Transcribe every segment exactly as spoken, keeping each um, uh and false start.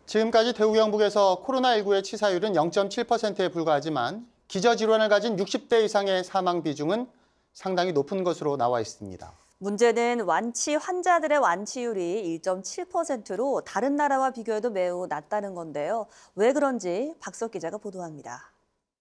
지금까지 대구 경북에서 코로나십구의 치사율은 영 점 칠 퍼센트에 불과하지만 기저질환을 가진 육십 대 이상의 사망 비중은 상당히 높은 것으로 나와 있습니다. 문제는 완치 환자들의 완치율이 일 점 칠 퍼센트로 다른 나라와 비교해도 매우 낮다는 건데요. 왜 그런지 박석 기자가 보도합니다.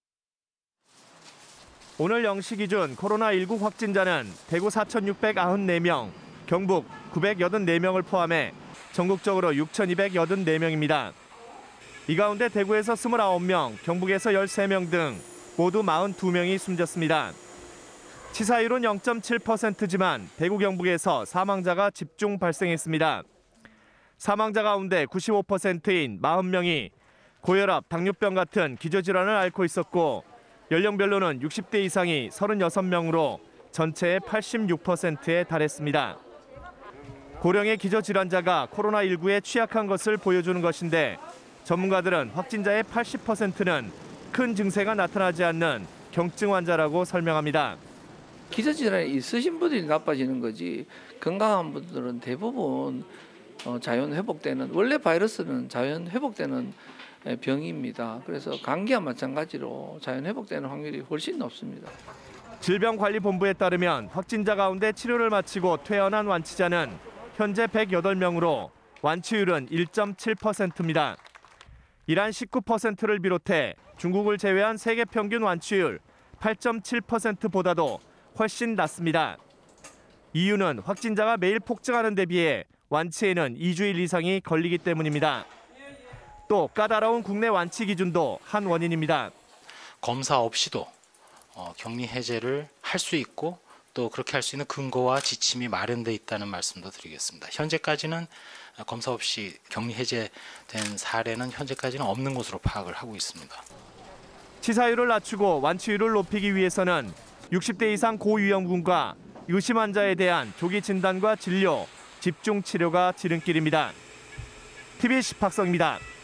오늘 영 시 기준 코로나십구 확진자는 대구 사천육백구십사 명, 경북 구백팔십사 명을 포함해 전국적으로 육천이백팔십사 명입니다. 이 가운데 대구에서 이십구 명, 경북에서 십삼 명 등 모두 사십이 명이 숨졌습니다. 치사율은 영 점 칠 퍼센트지만 대구 경북에서 사망자가 집중 발생했습니다. 사망자 가운데 구십오 퍼센트인 사십 명이 고혈압, 당뇨병 같은 기저질환을 앓고 있었고 연령별로는 육십 대 이상이 삼십육 명으로 전체의 팔십육 퍼센트에 달했습니다. 고령의 기저질환자가 코로나십구에 취약한 것을 보여주는 것인데 전문가들은 확진자의 팔십 퍼센트는 큰 증세가 나타나지 않는 경증 환자라고 설명합니다. 기저질환이 있으신 분들이 나빠지는 거지 건강한 분들은 대부분 자연 회복되는, 원래 바이러스는 자연 회복되는 병입니다. 그래서 감기와 마찬가지로 자연 회복되는 확률이 훨씬 높습니다. 질병관리본부에 따르면 확진자 가운데 치료를 마치고 퇴원한 완치자는 현재 백팔 명으로 완치율은 일 점 칠 퍼센트입니다. 이란 십구 퍼센트를 비롯해 중국을 제외한 세계 평균 완치율 팔 점 칠 퍼센트보다도 훨씬 낮습니다. 이유는 확진자가 매일 폭증하는 데 비해 완치에는 이 주일 이상이 걸리기 때문입니다. 또 까다로운 국내 완치 기준도 한 원인입니다. 검사 없이도 격리 해제를 할 수 있고 또 그렇게 할 수 있는 근거와 지침이 마련돼 있다는 말씀도 드리겠습니다. 현재까지는 검사 없이 격리 해제된 사례는 현재까지는 없는 것으로 파악을 하고 있습니다. 치사율을 낮추고 완치율을 높이기 위해서는 육십 대 이상 고위험군과 의심 환자에 대한 조기 진단과 진료, 집중 치료가 지름길입니다. 티비씨 박성입니다.